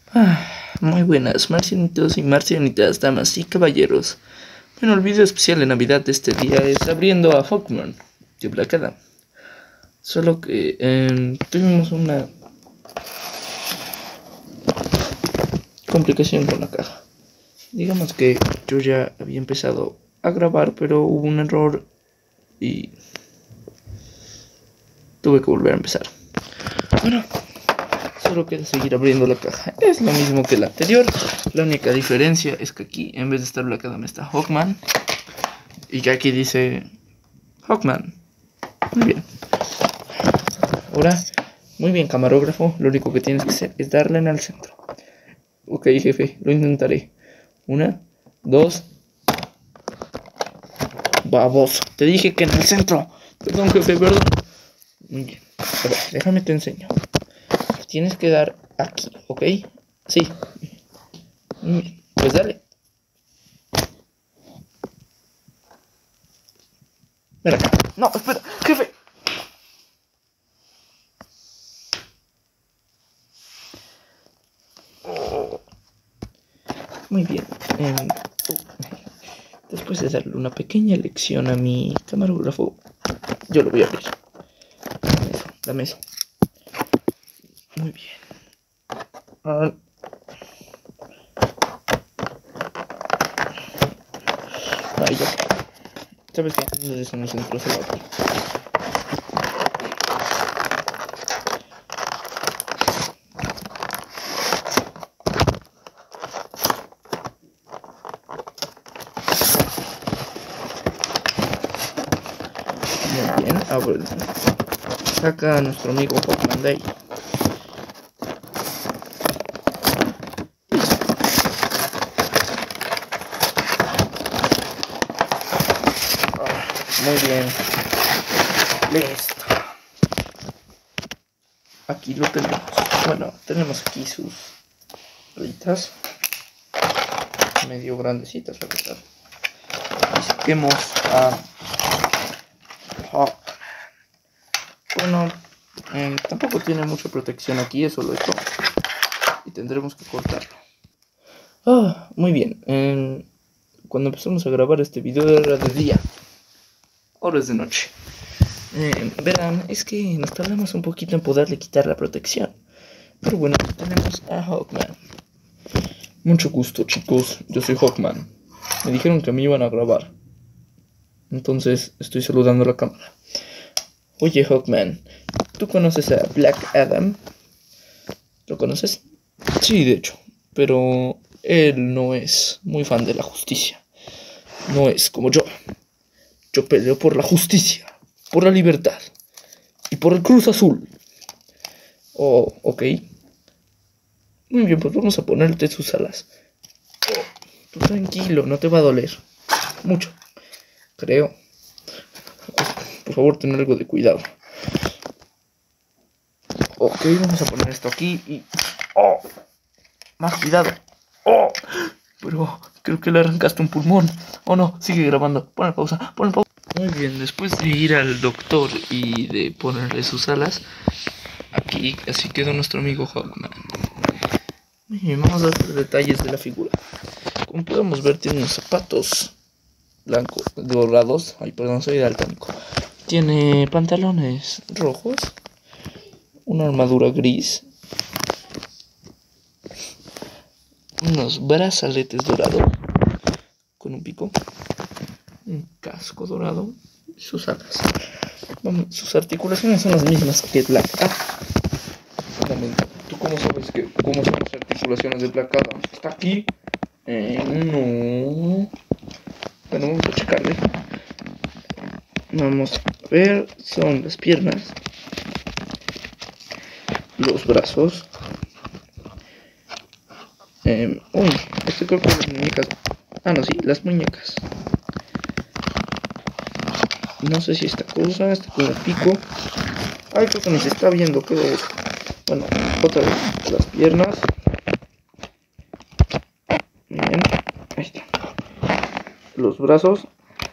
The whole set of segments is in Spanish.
Muy buenas, marcianitos y marcianitas, damas y caballeros. Bueno, el video especial de Navidad de este día es abriendo a Hawkman de Black Adam. Solo que tuvimos una complicación con la caja. Digamos que yo ya había empezado a grabar, pero hubo un error y tuve que volver a empezar. Bueno, solo queda seguir abriendo la caja. Es lo mismo que la anterior. La única diferencia es que aquí, en vez de estar Black Adam, está Hawkman. Y que aquí dice Hawkman. Muy bien. Ahora, muy bien, camarógrafo. Lo único que tienes que hacer es darle en el centro. Ok, jefe, lo intentaré. 1, 2. Baboso. Te dije que en el centro. Perdón, jefe, perdón. Muy bien. A ver, déjame te enseño. Tienes que dar aquí, ¿ok? Sí. Muy bien. Pues dale. Ven acá. No, espera, jefe. Muy bien. Después de darle una pequeña lección a mi camarógrafo, yo lo voy a abrir. Dame eso. Muy bien. Ahí ya. ¿Sabes qué? No es en el centro, se va a abrir. Muy bien, ahora saca a nuestro amigo Hawkman de ahí. Muy bien. Listo. Aquí lo tenemos. Bueno, tenemos aquí sus rolitas. Medio grandecitas, la verdad. Y saquemos a Hawkman. Bueno, tampoco tiene mucha protección aquí, es solo esto. Y tendremos que cortarlo. Muy bien. Cuando empezamos a grabar este video era de día. Ahora es de noche. Verán, es que nos tardamos un poquito en poderle quitar la protección. Pero bueno, tenemos a Hawkman. Mucho gusto, chicos. Yo soy Hawkman. Me dijeron que me iban a grabar. Entonces estoy saludando a la cámara. Oye, Hawkman, ¿tú conoces a Black Adam? ¿Lo conoces? Sí, de hecho. Pero él no es muy fan de la justicia. No es como yo. Yo peleo por la justicia, por la libertad y por el Cruz Azul. Oh, ok. Muy bien, pues vamos a ponerte sus alas. Oh, tú tranquilo, no te va a doler. Mucho, creo. Por favor, ten algo de cuidado. Ok, vamos a poner esto aquí y... ¡Oh! Más cuidado. ¡Oh! Pero creo que le arrancaste un pulmón. Oh no, sigue grabando. Pon pausa, pon pausa. Muy bien, después de ir al doctor y de ponerle sus alas, aquí así quedó nuestro amigo Hawkman. Bien, vamos a ver detalles de la figura. Como podemos ver, tiene unos zapatos blancos, dorados. Ay, perdón, soy daltónico. Tiene pantalones rojos, una armadura gris, unos brazaletes dorados con un pico, un casco dorado y sus alas. Sus articulaciones son las mismas que Black Adam. ¿Tú cómo sabes cómo son las articulaciones de Black Adam? ¿Está aquí? No. Bueno, vamos a checarle. Vamos a ver, son las piernas, los brazos. Uy, esto creo que las muñecas. Ah, no, sí, las muñecas. No sé si esta cosa está con el pico. Ay, creo que ni se está viendo. ¿Qué es? Bueno, otra vez las piernas. Bien, ahí está. Los brazos.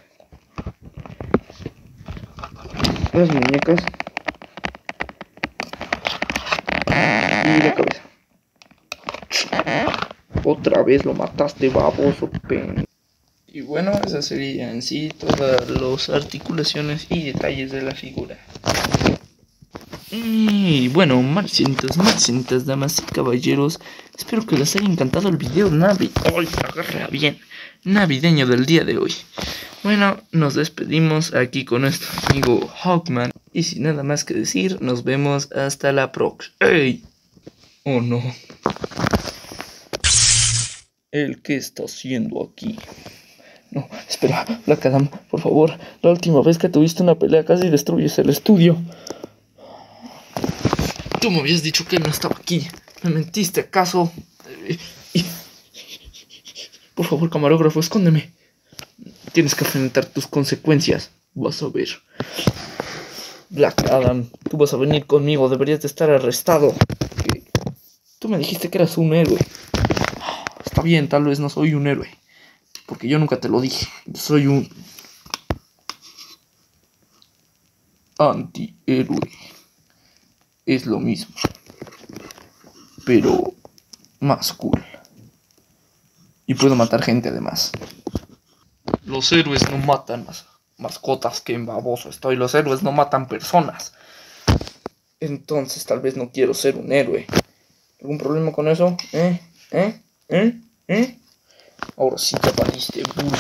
Las muñecas. Y la cabeza. Otra vez lo mataste, baboso, pen. Y bueno, esas serían en sí todas las articulaciones y detalles de la figura. Y bueno, marcianitas, damas y caballeros, espero que les haya encantado el video navideño del día de hoy. Bueno, nos despedimos aquí con nuestro amigo Hawkman. Y sin nada más que decir, nos vemos hasta la próxima. ¡Ey! Oh no. ¿El qué está haciendo aquí? No, espera, Black Adam, por favor. La última vez que tuviste una pelea casi destruyes el estudio. Tú me habías dicho que él no estaba aquí. ¿Me mentiste acaso? Por favor, camarógrafo, escóndeme. Tienes que enfrentar tus consecuencias. Vas a ver. Black Adam, tú vas a venir conmigo. Deberías de estar arrestado. Tú me dijiste que eras un héroe. Está bien, tal vez no soy un héroe. Porque yo nunca te lo dije. Soy un antihéroe. Es lo mismo. Pero más cool. Y puedo matar gente además. Los héroes no matan mascotas, que baboso estoy. Los héroes no matan personas. Entonces tal vez no quiero ser un héroe. ¿Algún problema con eso? Ahora sí te valiste, burro.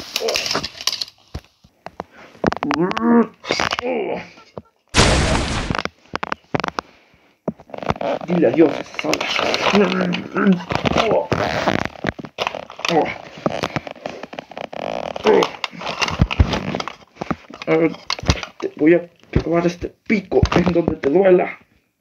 Dile adiós a esas alas. Te voy a clavar este pico en donde te duela.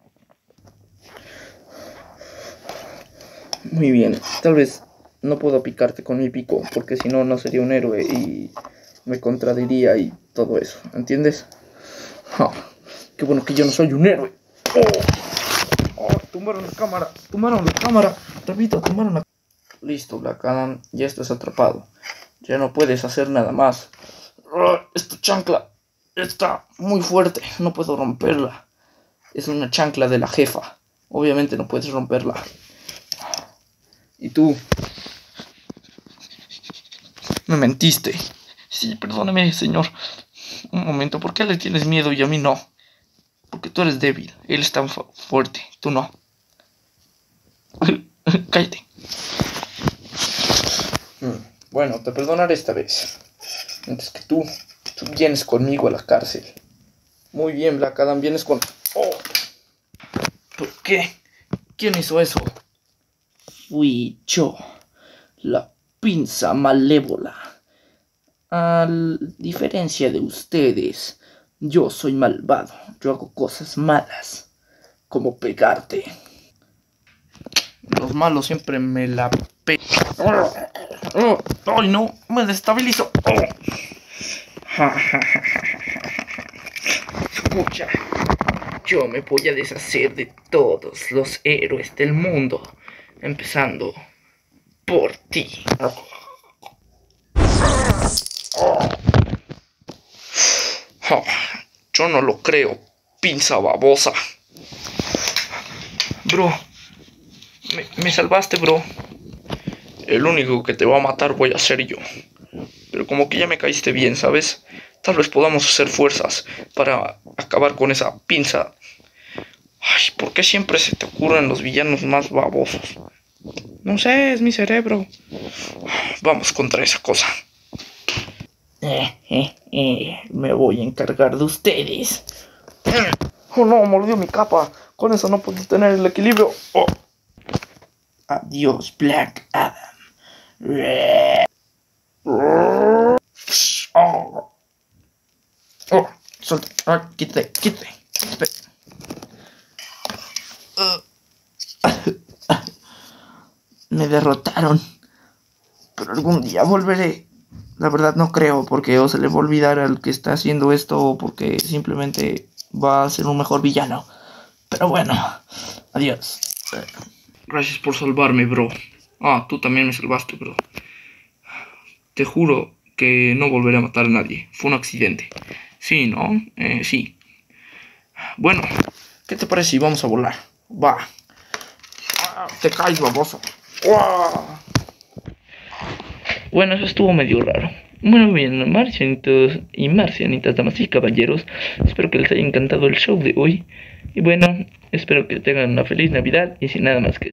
Muy bien, tal vez no puedo picarte con mi pico, porque si no, no sería un héroe y me contradiría y todo eso, ¿entiendes? Oh, qué bueno que yo no soy un héroe. Tumbaron la cámara, Tabito, tumbaron la... Listo, Black Adam, ya estás atrapado. Ya no puedes hacer nada más. Esta chancla está muy fuerte, no puedo romperla. Es una chancla de la jefa. Obviamente no puedes romperla. Y tú me mentiste. Sí, perdóname, señor. Un momento, ¿por qué le tienes miedo y a mí no? Porque tú eres débil. Él es tan fuerte, tú no. Cállate. Bueno, te perdonaré esta vez. Mientras que tú vienes conmigo a la cárcel. Muy bien, Black Adam, vienes con... Oh. ¿Por qué? ¿Quién hizo eso? Fui yo, la pinza malévola. A diferencia de ustedes, yo soy malvado. Yo hago cosas malas, como pegarte. Los malos siempre me la ¡ay, no! ¡Me destabilizo! Escucha, yo me voy a deshacer de todos los héroes del mundo, empezando por ti. Yo no lo creo, pinza babosa. Bro, me salvaste, bro. El único que te va a matar voy a ser yo. Pero como que ya me caíste bien, ¿sabes? Tal vez podamos hacer fuerzas para acabar con esa pinza. Ay, ¿por qué siempre se te ocurren los villanos más babosos? No sé, es mi cerebro. Vamos contra esa cosa. Me voy a encargar de ustedes. Oh no, mordió mi capa. Con eso no puedo tener el equilibrio. Oh. Adiós, Black Adam. Suelta. Quítate. Me derrotaron. Pero algún día volveré. La verdad no creo, porque o se le va a olvidar al que está haciendo esto, o porque simplemente va a ser un mejor villano. Pero bueno, adiós. Gracias por salvarme, bro. Tú también me salvaste, bro. Te juro que no volveré a matar a nadie. Fue un accidente. Sí, ¿no? Sí. Bueno, ¿qué te parece si vamos a volar? Va. te caes, baboso. ¡Uah! Bueno, eso estuvo medio raro. Bueno, bien, marcianitos y marcianitas, damas y caballeros, espero que les haya encantado el show de hoy. Y bueno, espero que tengan una feliz Navidad y sin nada más que